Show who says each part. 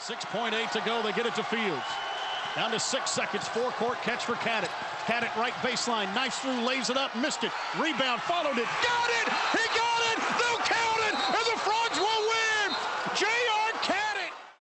Speaker 1: 6.8 to go. They get it to Fields. Down to 6 seconds. Four-court catch for Cadot. Cadot right baseline. Nice through, lays it up, missed it. Rebound, followed it. Got it! He got it! They'll count it!